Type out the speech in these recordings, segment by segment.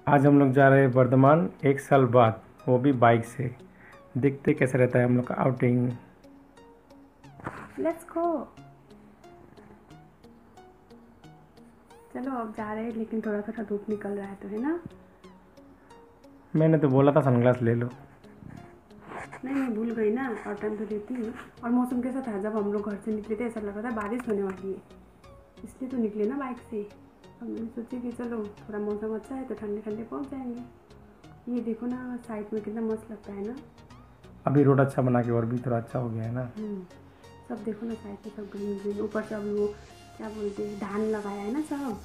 आज हम लोग जा रहे हैं वर्धमान 1 साल बाद, वो भी बाइक से। देखते कैसे रहता है हम लोग का आउटिंग। Let's go. चलो अब जा रहे हैं, लेकिन थोड़ा थोड़ा धूप निकल रहा है तो, है ना? मैंने तो बोला था सनग्लास ले लो। नहीं, मैं भूल गई ना, और टाइम तो देती हूँ। और मौसम कैसा था जब हम लोग घर से निकले थे? ऐसा लग रहा था बारिश होने वाली है, इसलिए तो निकले ना बाइक से। अब मैंने सोची कि चलो थोड़ा मौसम अच्छा है तो ठंडे ठंडे पहुँच जाएंगे। ये देखो ना, साइड में कितना मस्त लगता है ना। अभी रोड अच्छा बना के और भी थोड़ा अच्छा हो गया है ना। सब देखो ना, साइड में सब ग्रीन ग्रीन, ऊपर से अब वो क्या बोलते हैं, धान लगाया है ना सब।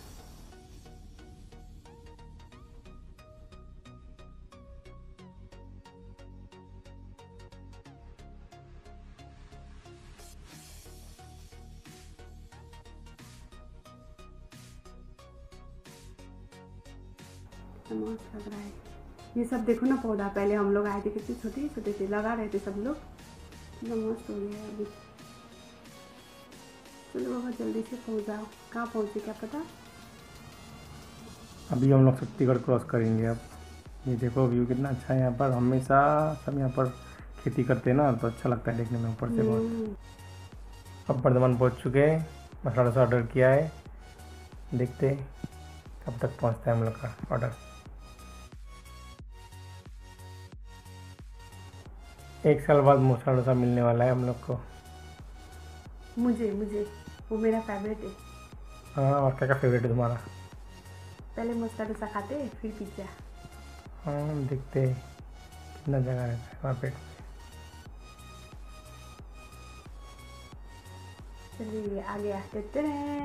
कितना मस्त लग रहा है। ये सब देखो ना पौधा, पहले हम लोग आए थे कितने छोटे छोटे थे, लगा रहे थे सब लोग। कितना मस्त हो गया है अभी। चलो बाबा जल्दी से पहुँच जाओ। कहाँ पहुँचे क्या पता। अभी हम लोग शक्तिगढ़ क्रॉस करेंगे अब। ये देखो व्यू कितना अच्छा है यहाँ पर। हमेशा सब यहाँ पर खेती करते हैं ना, तो अच्छा लगता है देखने में ऊपर से बहुत। हम्म, अब वर्धमान पहुँच चुके हैं, मसाला सा ऑर्डर किया है। देखते कब तक पहुँचता है हम लोग का ऑर्डर। 1 साल बाद मसाला डोसा मिलने वाला है हम लोग को। मुझे मुझे वो मेरा फेवरेट है। हाँ, और क्या क्या फेवरेट है तुम्हारा? पहले मसाला डोसा खाते फिर पिज्ज़ा। हाँ, देखते हैं कितना जगह रहता है वहाँ पे। चलिए आगे आते हैं।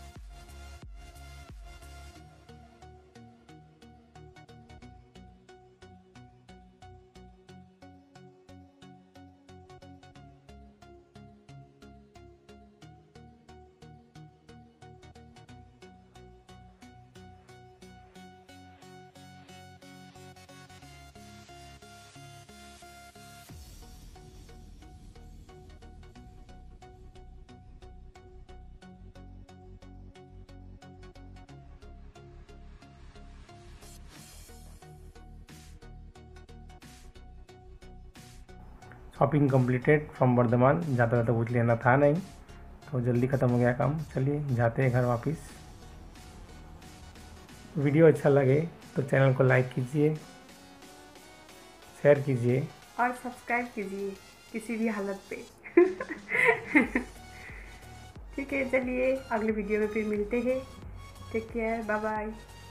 Shopping completed from Vardhman. ज़्यादा ज़्यादा कुछ लेना था नहीं, तो जल्दी ख़त्म हो गया काम। चलिए जाते हैं घर वापस। वीडियो अच्छा लगे तो चैनल को लाइक कीजिए, शेयर कीजिए। और सब्सक्राइब कीजिए किसी भी हालत पे। ठीक है, चलिए अगले वीडियो में फिर मिलते हैं। Take care, bye bye.